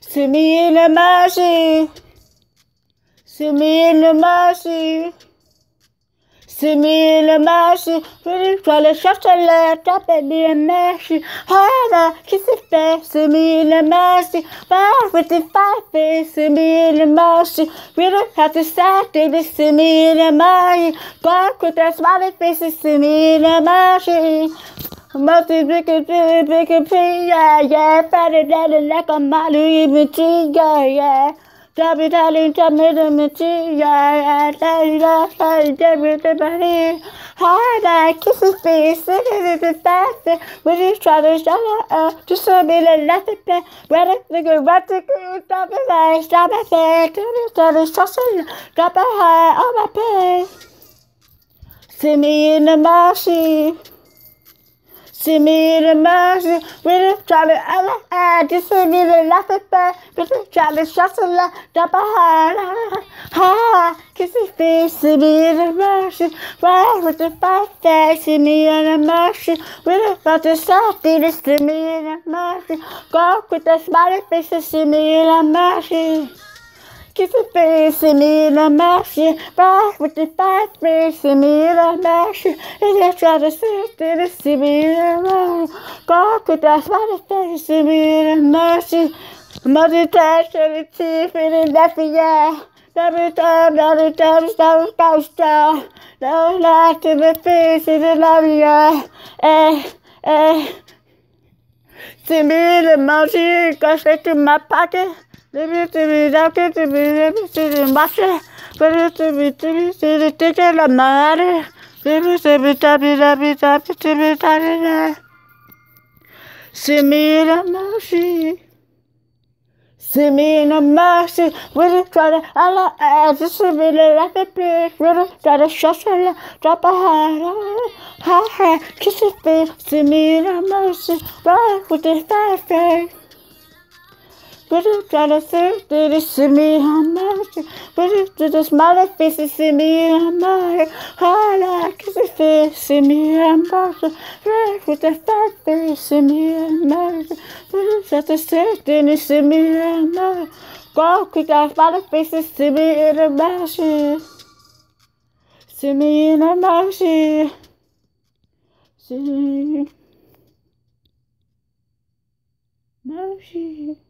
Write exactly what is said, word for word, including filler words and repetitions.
See me in the mercy. See me in the mercy. See me in the mercy. Really try to shut the left up and be a mercy. Harder, kiss it face. See me in the mercy. Fire with the five face. See me in the mercy. We don't have to start this. See me in the mercy. Bark with that smiley faces. See me in the mercy. Multi big and big, big and big, yeah, yeah. Fatter than the neck of my Louis yeah, yeah. Dabby daddy, dabby dabby, yeah, yeah. Daddy, daddy, dabby dabby. Hard eye, kiss his face, look at it fast. When you try to shut it up, just so me the nothing. Ready, look at what to do, stop it, face, stop it, face. Tell me, tell me, drop it high on my face. See me in the mercy. See me in the mercy, we just try to other hand, just see me the laughing back, we just try to shut the light, drop a heart, ha, kiss his face, see me in the mercy, right with the five face, see me in the mercy, we just got to stop, see me in the mercy, go with the smiley faces, see me in the mercy. Kiss the face, see me in the mercy. Right with the five face, see me in the mercy. And they try to sit there, see me in the mercy. God with that smiley face, see me in the mercy. Mother touch and the teeth in the left, yeah. Every time, every time, every time, down. No light to the face in the love, yeah. Eh, eh. See me in the mercy, go straight to my pocket. Let me to be doctor to be let me to the master, but it to be to be to the teacher of my let me to be tappy tappy tappy to be tappy. See me in the mercy. See me in the mercy. We just try to Allah ass. Just see me in the laughing place. We just try to shut her drop a heart. Ha ha, kiss your face. See me in the mercy. Right with the five face. We just try to see, did it see me in mercy? We just do the smiley faces, see me in mercy. Holla, kiss your face, see me in mercy. Right with the fat face, see me in mercy. We just try to see, did it see me in mercy? Go quick, our smiley faces, see me in the mercy. See me in the mercy. See me. Mercy.